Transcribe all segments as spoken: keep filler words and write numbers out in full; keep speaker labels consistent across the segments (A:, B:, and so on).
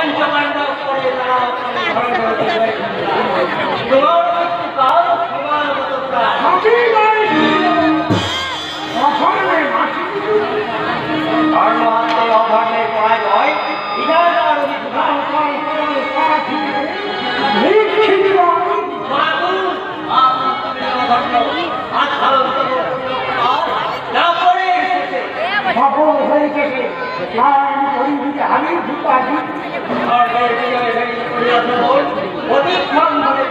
A: পঞ্চপাণ্ডব করে তারা ঘরে ঘরে তোমার মৃত্যু কাল সবার মতো প্রায় ধর্ম হাতে অধর্মের পরাজয় বিধান আর
B: সফল হয়েছে আমি
A: অধিক্ষণ ধরে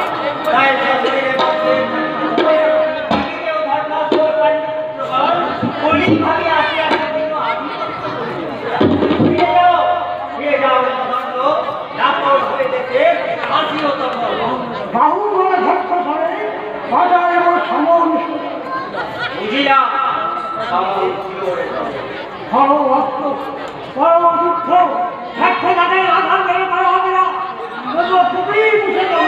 B: বাহু বলে ধর্ষ ধরে বাজার এবং সমন
A: বুঝিয়া
B: বড় অস্ত্র বড় যুদ্ধ সাক্ষ্য তাদের আধার মেরে করা হবে না তুমি বুঝে যাও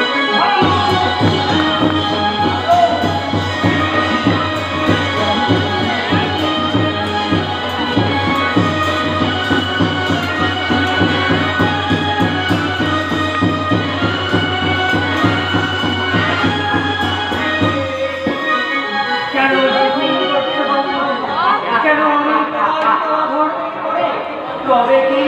A: তবে কি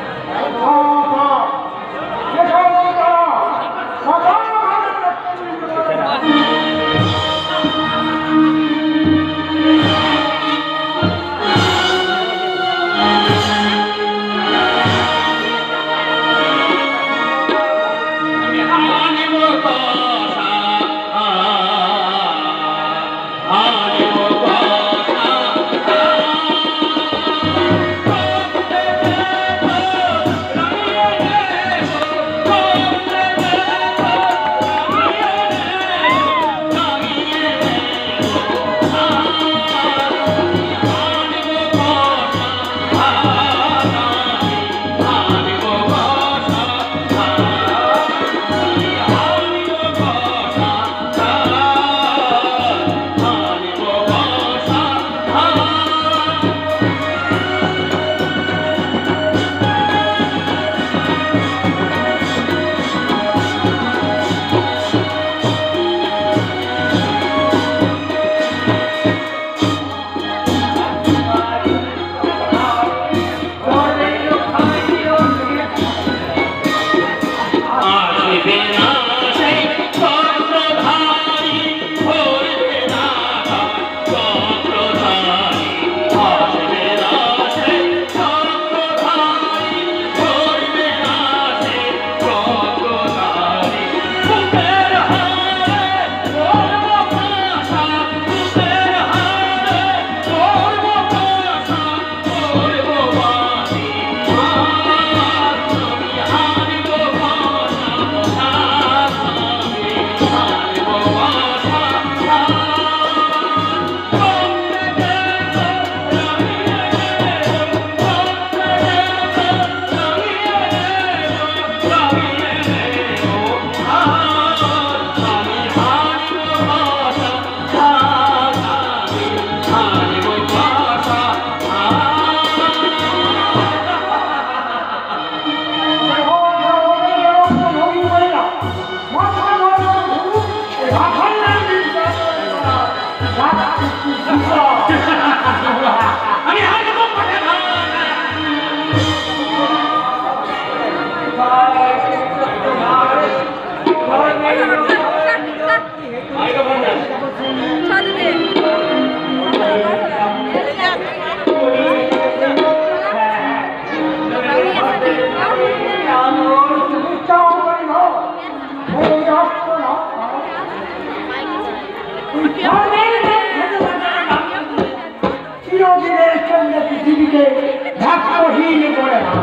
A: চিরদিনের জন্য পৃথিবীকে ধাক্কহীন করে না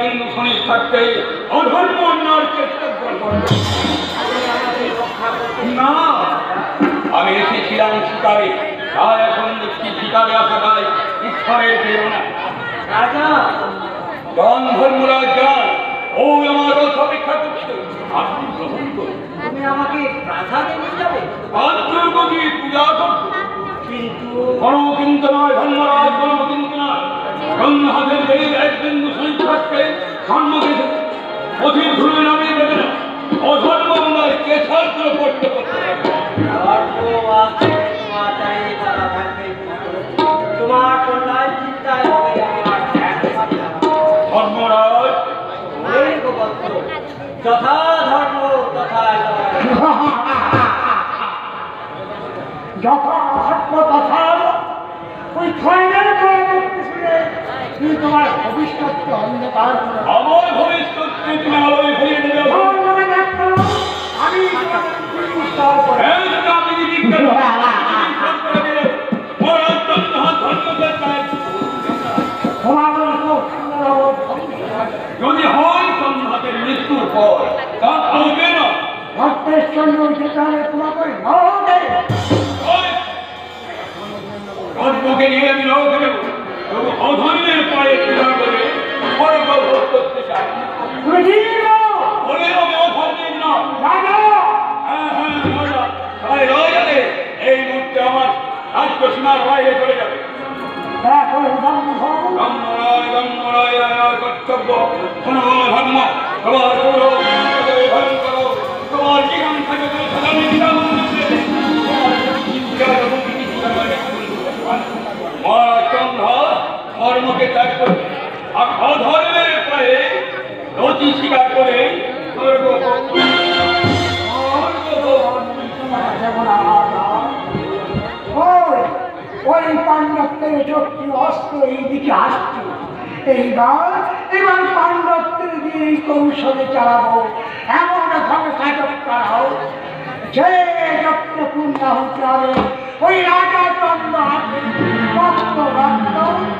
C: বিন্দু শনি থাকতে অধর্ম অন্যার চেষ্টা করবেন না। আমি এসেছিলাম শিকারে, তাই এখন দেখছি শিকারে আসাটাই ঈশ্বরের প্রেরণা।
A: রাজা
C: জন ধর্মরাজ যান, ও আমার রথ অপেক্ষা করছে, আপনি গ্রহণ করুন।
A: তুমি আমাকে প্রাসাদে নিয়ে যাবে?
C: পাত্রগতি পূজা করবো,
A: কিন্তু
C: কোনো কিন্তু নয় ধর্মরাজ, কোনো কিন্তু নয়। জন্য হাতের বেরিয়ে এক বিন্দু শনি থাকতে জন্ম দিয়েছে, অধীর ধুলে নামিয়ে দেবে না। অধর্ম নয় কেশাদ্র করতে করতে
A: ধর্ম আছে, মাতাই তারা থাকবে। তোমার কল্যাণ চিন্তায় হবে আমার একমাত্র
C: ধর্মরাজ
A: অনেক ভক্ত। যথা ধর্ম তথা জয়।
B: যথা সত্য তথা ওই ছয়নের করে শুনে তুই তোমার ভবিষ্যৎকে অন্ধকার করে দাও।
C: আমার ভবিষ্যৎকে তুমি আলোয় ভরিয়ে দেবে।
B: আমার মনে রাখো, আমি তোমার পুরস্কার করে
C: হ্যাঁ, আপনি যদি বিজ্ঞান বিশ্বাস করে দিলে, ওর অত্যন্ত ধর্মকে চায়।
B: তোমার মতো সুন্দর ও ভক্তি
C: যদি হয় সম্রাটের মৃত্যুর পর, তা হবে না।
B: ভক্তের জন্য যেতে হবে তোমাকে নরকে।
C: ধর্মকে নিয়ে আমি নরকে দেব, তবু অধর্মের পায়ে পূজা করে স্বর্গ ভোগ করতে চাই।
B: তুমি ঠিক নাও,
C: বলে আমি অধর্মের না।
B: রাজা।
C: হ্যাঁ হ্যাঁ রাজা, তাই রাজারে এই মুহূর্তে আমার রাজ্য সীমার বাইরে চলে যাবে।
B: দেখো ধর্ম
C: ধর্মরায় ধর্মরায় রাজার কর্তব্য, শোনো ধর্ম, তোমার গৌরব, তোমার ভয়ঙ্কর করো, তোমার জীবন থেকে তুমি সদা নিন্দা করবে। মহারাজ চন্দ্র ধর্মকে ত্যাগ করবে, আর অধর্মের পায়ে নতি স্বীকার করে স্বর্গ
B: ওই পাণ্ডবদের শক্তি অস্ত্র এই দিকে আসছে। এইবার এবার পাণ্ডবদের দিয়ে এই কৌশলে চালাবো, এমন ভাবে কাজক করাও যে যত্ন পূর্ণ হতে হবে। ওই রাজা চন্দ্র হাতে রক্ত রক্ত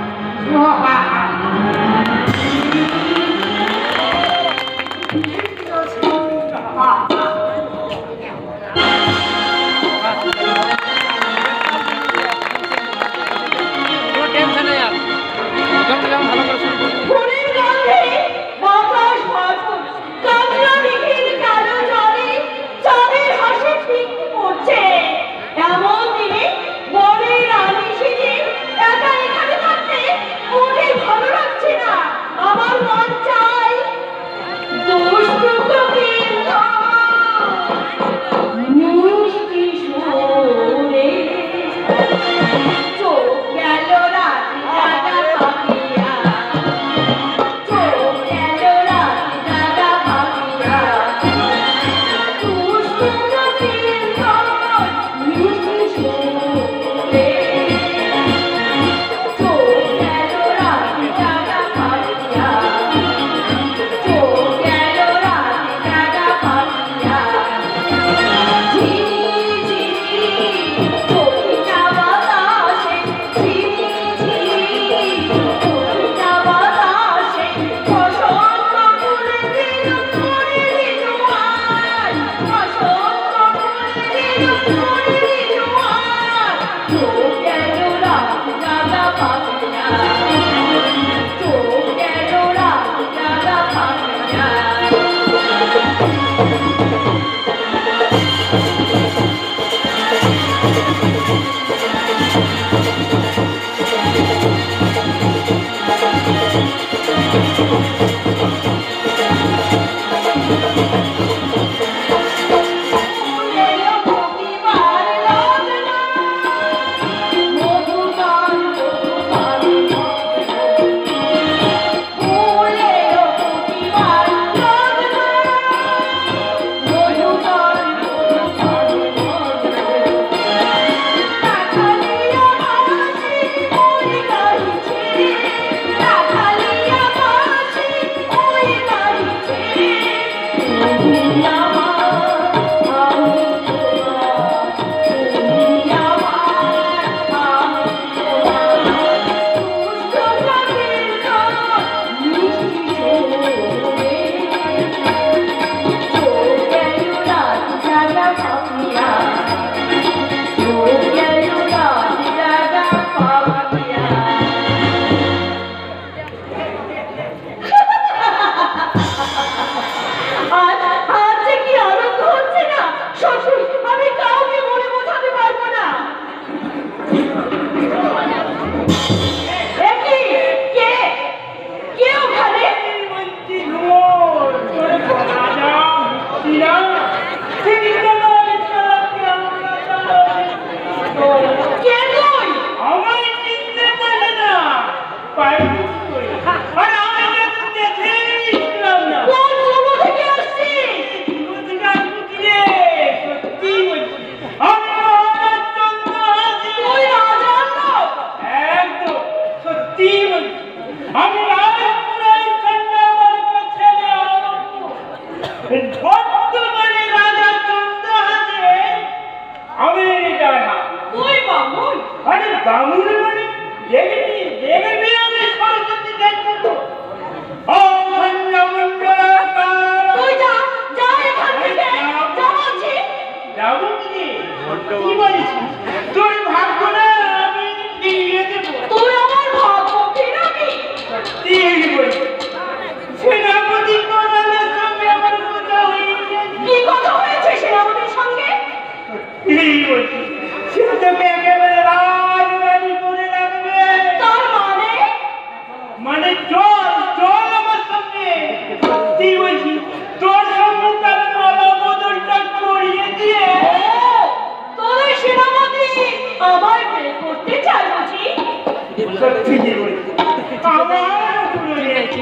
D: ফুলের গন্ধে বাতাস ভরপুর, চন্দ্র নিখিল কালো জলে চাঁদের হাসি ফিকে পড়ছে। এমন দিনে বনের রানী সেজে একা এখানে থাকতে মোটেই ভালো লাগছে না।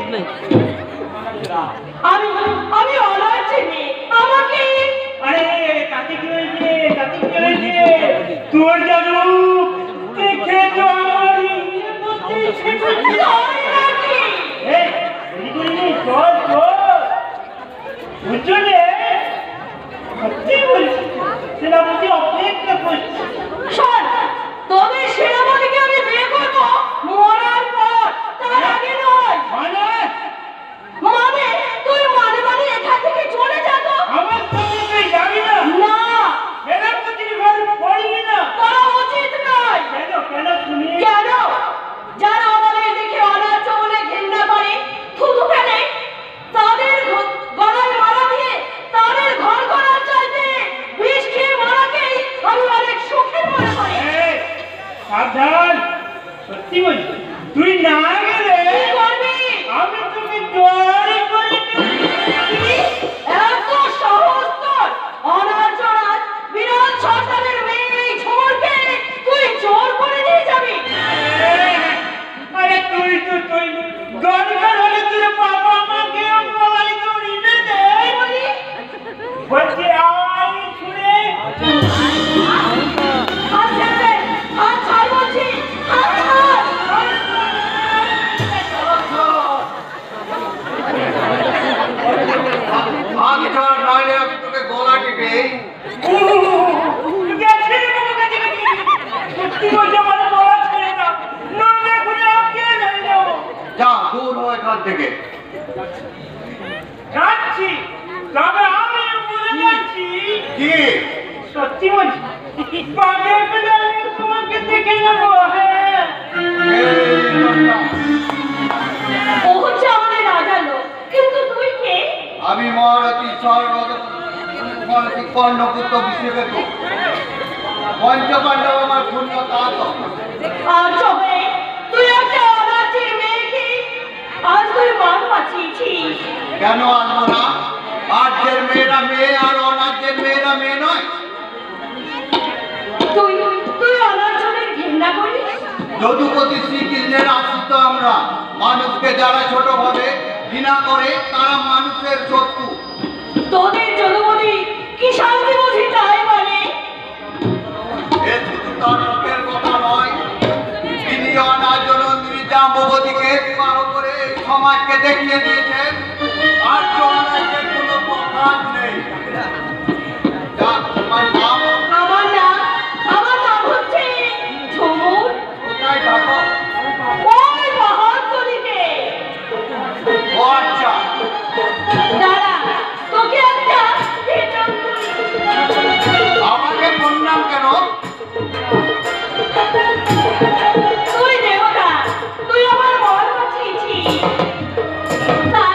D: আমি আমি অনার চিনি আমাকে
A: আরে তাতে কি হয়েছে তাতে কি হয়েছে তোর জাদু দেখে তো আমার ইয়ে করতে ইচ্ছে করছে।
D: তাই নাকি?
A: এই দেরি করিনি চল চল বুঝলে সত্যি বলছি সেনাপতি অপেক্ষা করছে।
D: শোন, তোদের সেনাপতিকে আমি বিয়ে করবো মরার পর, তার আগে নয়।
A: মানে
D: মানে তুই মানে মানে এখান থেকে চলে যা তো।
A: আমার সঙ্গে তুই যাবি না?
D: না,
A: সেনাপতির ঘরে পড়বি না?
D: করা উচিত নয়।
A: কেন কেন শুনি?
D: কেন? যারা আমাদের দেখে অনার্য বলে ঘৃণা করে, থুতু ফেলে, তাদের ঘ- গলায় মালা দিয়ে তাদের ঘর করার চাইতে বিষ খেয়ে মারাকেই আমি অনেক সুখের মনে করি।
A: এই, সাবধান সত্যি বলছি তুই না গেলে
D: কি করবি?
A: আমি তোকে জোরে করে
D: কি? এত সাহস তোর? অনার্য রাজ বিরাট সর্দারের মেয়ে এই ঝুমুরকে তুই জোর করে নিয়ে যাবি?
A: আরে তুই তো তুই দরকার হলে তোর বাবা মাকে বলাই দড়ি না দে
D: কি বলি?
A: বলছি আমি শুনে
D: হাত ছেড়ে দে, হাত ছাড় বলছি, হাত ছাড়।
C: আমি ছাড় নাইলে আমি তোকে গলা টিপে
A: গেছে বাবা গেছে গেছে সত্যি বলছি আমার বলা ছেড়ে না নইলে ঘুরে আটকে যাই যাবো
C: যা দূর হয় এখান থেকে।
A: যাচ্ছি তবে আমি বলে যাচ্ছি
C: কি
A: সত্যি বলছি বাগে পেলে আমি তোমাকে দেখে নেবো হ্যাঁ
C: এই কথা।
D: ও হচ্ছে আমাদের রাজার লোক, কিন্তু তুই কে?
C: আমি মহারথী স্বর্গত মহারথী কর্ণপুত্র বিশ্ববেত পঞ্চপাণ্ডব আমার পুণ্য তাত।
D: আর চবে তুই একটা অনার্যের মেয়েকে আজ তুই মান বাঁচিয়েছিস।
C: কেন আসবো না? আর্যের মেয়েরা মেয়ে আর অনার্যের মেয়েরা মেয়ে নয়।
D: তুই তুই অনার্যদের ঘৃণা করিস?
C: যদুপতি শ্রীকৃষ্ণের আশ্রিত আমরা। মানুষকে যারা ছোট ভাবে ঘৃণা করে তারা মানুষের শত্রু।
D: তোদের যদুমতি কি শান্তি বুঝি তাই মানে?
C: এ শুধু তার মুখের কথা নয়, তিনি অনার্য নন্দিনী জাম্ববতীকে বিবাহ করে এই সমাজকে দেখিয়ে দিয়েছেন আর্য অনার্যের কোনো প্রকার নেই। যা তোমার নাম
D: আমার নাম আমার নাম হচ্ছে ঝুমুর।
C: কোথায় থাকো?
D: ওই মহাত্মনীতে।
C: ও আচ্ছা,
D: দাঁড়া, তোকে একটা ভেতর করি।
C: আমাকে বললাম কেন?
D: তুই দেবতা, তুই আমার মন বাঁচিয়েছিস। তাই?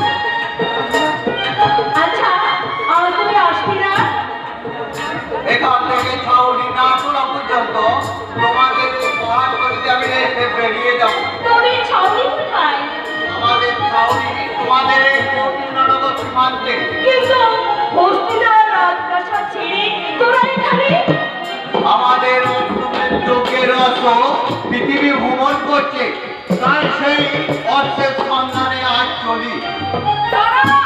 D: আচ্ছা, আর তুই আসবি না?
C: এখান থেকে ছাউনি না তোলা পর্যন্ত তোমাদের উপহার করে আমি রেখে বেরিয়ে যাব।
D: তোর এই ছাউনি কোথায়?
C: আমাদের ছাউনি তোমাদের এই কৌটিনগর সীমান্তে।
D: কিন্তু হস্তিনার রাজপ্রাসাদ ছেড়ে তোরা এখানে?
C: আমাদের অষ্টমের যজ্ঞের অস্ত্র পৃথিবী ভ্রমণ করছে, তাই সেই অস্ত্রের সন্ধানে আজ চলি।
D: তারা